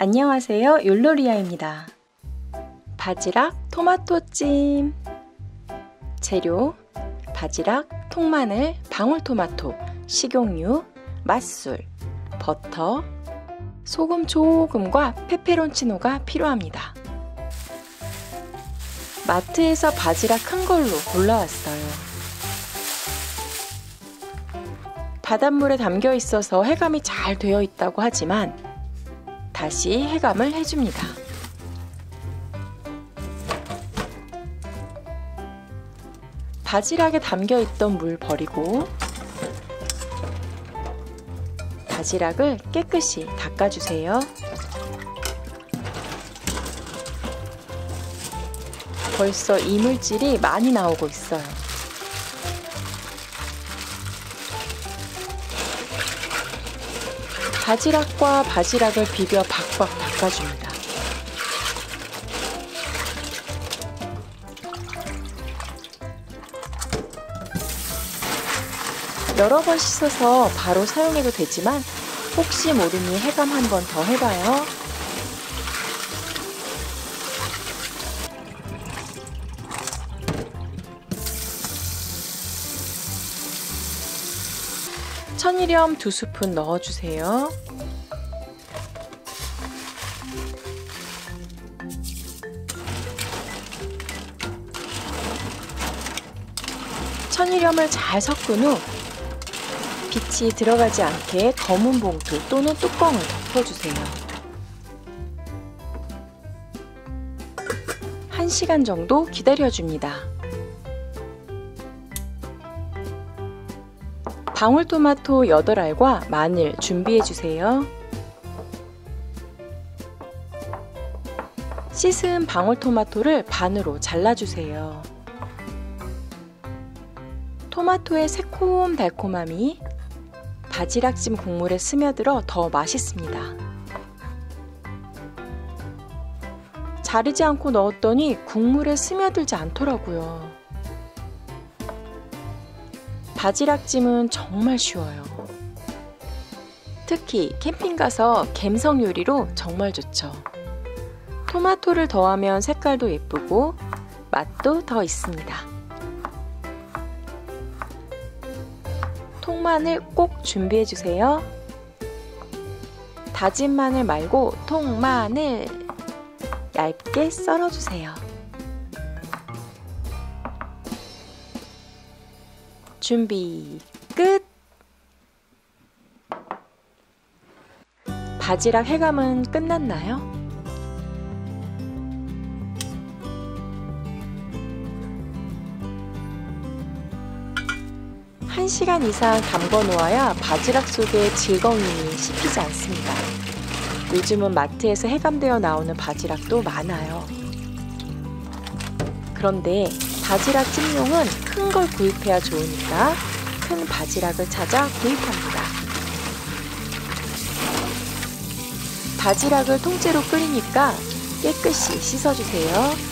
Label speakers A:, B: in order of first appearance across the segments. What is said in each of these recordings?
A: 안녕하세요, 율로리아입니다. 바지락 토마토찜. 재료: 바지락, 통마늘, 방울토마토, 식용유, 맛술, 버터, 소금 조금과 페페론치노가 필요합니다. 마트에서 바지락 큰 걸로 골라왔어요. 바닷물에 담겨 있어서 해감이 잘 되어 있다고 하지만 다시 해감을 해줍니다. 바지락에 담겨 있던 물 버리고 바지락을 깨끗이 닦아주세요. 벌써 이물질이 많이 나오고 있어요. 바지락과 바지락을 비벼 박박 닦아줍니다. 여러 번 씻어서 바로 사용해도 되지만 혹시 모르니 해감 한 번 더 해봐요. 천일염 2스푼 넣어주세요. 천일염을 잘 섞은 후 빛이 들어가지 않게 검은 봉투 또는 뚜껑을 덮어주세요. 1시간 정도 기다려줍니다. 방울토마토 8알과 마늘 준비해주세요. 씻은 방울토마토를 반으로 잘라주세요. 토마토의 새콤달콤함이 바지락찜 국물에 스며들어 더 맛있습니다. 자르지 않고 넣었더니 국물에 스며들지 않더라고요. 바지락찜은 정말 쉬워요. 특히 캠핑 가서 갬성 요리로 정말 좋죠. 토마토를 더하면 색깔도 예쁘고 맛도 더 있습니다. 통마늘 꼭 준비해주세요. 다진 마늘 말고 통마늘 얇게 썰어주세요. 준비 끝! 바지락 해감은 끝났나요? 한 시간 이상 담궈 놓아야 바지락 속에 질거림이 씹히지 않습니다. 요즘은 마트에서 해감되어 나오는 바지락도 많아요. 그런데 바지락 찜용은 큰 걸 구입해야 좋으니까 큰 바지락을 찾아 구입합니다. 바지락을 통째로 끓이니까 깨끗이 씻어주세요.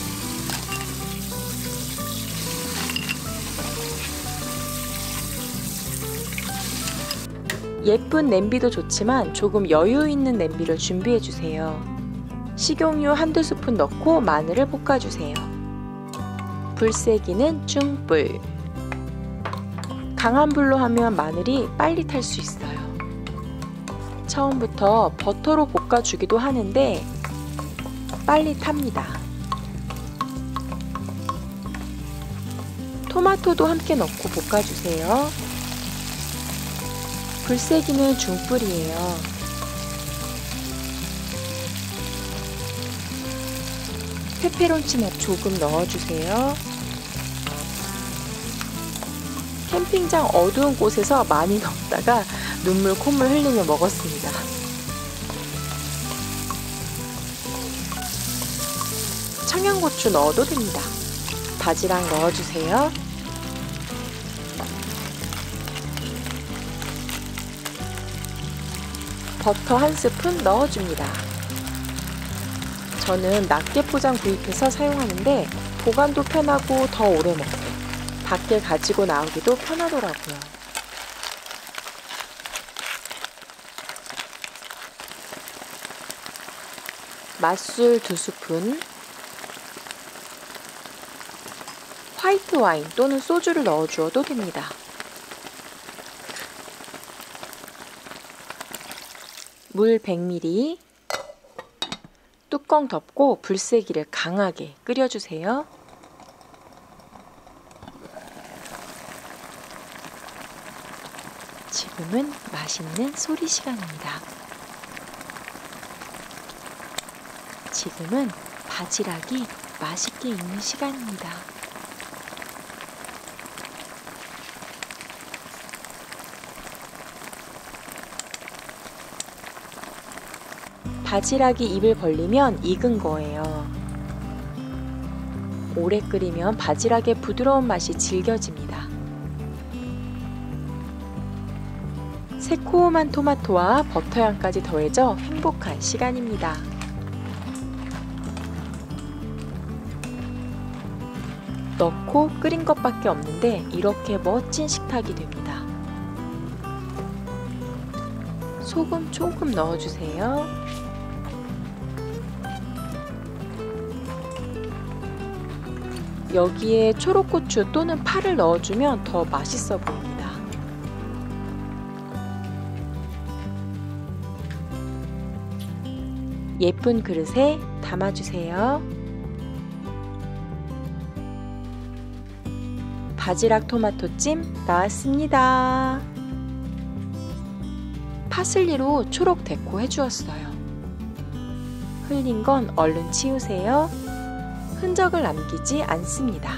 A: 예쁜 냄비도 좋지만 조금 여유 있는 냄비를 준비해주세요. 식용유 1~2스푼 넣고 마늘을 볶아주세요. 불 세기는 중불. 강한 불로 하면 마늘이 빨리 탈 수 있어요. 처음부터 버터로 볶아주기도 하는데 빨리 탑니다. 토마토도 함께 넣고 볶아주세요. 불 세기는 중불이에요. 페페론치노 조금 넣어주세요. 캠핑장 어두운 곳에서 많이 넣다가 눈물 콧물 흘리며 먹었습니다. 청양고추 넣어도 됩니다. 바지락 넣어주세요. 버터 1스푼 넣어줍니다. 저는 낱개 포장 구입해서 사용하는데 보관도 편하고 더 오래 먹고 밖에 가지고 나오기도 편하더라고요. 맛술 2스푼, 화이트 와인 또는 소주를 넣어주어도 됩니다. 물 100ml, 뚜껑 덮고 불세기를 강하게 끓여주세요. 지금은 맛있는 소리 시간입니다. 지금은 바지락이 맛있게 익는 시간입니다. 바지락이 입을 벌리면 익은 거예요. 오래 끓이면 바지락의 부드러운 맛이 질겨집니다. 새콤한 토마토와 버터향까지 더해져 행복한 시간입니다. 넣고 끓인 것밖에 없는데 이렇게 멋진 식탁이 됩니다. 소금 조금 넣어주세요. 여기에 초록고추 또는 파를 넣어주면 더 맛있어 보입니다. 예쁜 그릇에 담아주세요. 바지락 토마토찜 나왔습니다. 파슬리로 초록 데코 해주었어요. 흘린 건 얼른 치우세요. 흔적을 남기지 않습니다.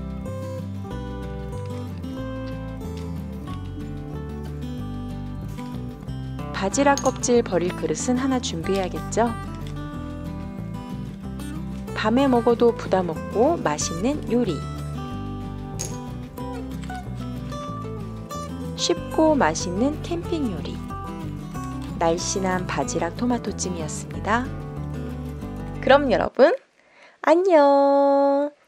A: 바지락 껍질 버릴 그릇은 하나 준비해야겠죠? 밤에 먹어도 부담 없고 맛있는 요리. 쉽고 맛있는 캠핑 요리. 날씬한 바지락 토마토찜이었습니다. 그럼 여러분, 안녕!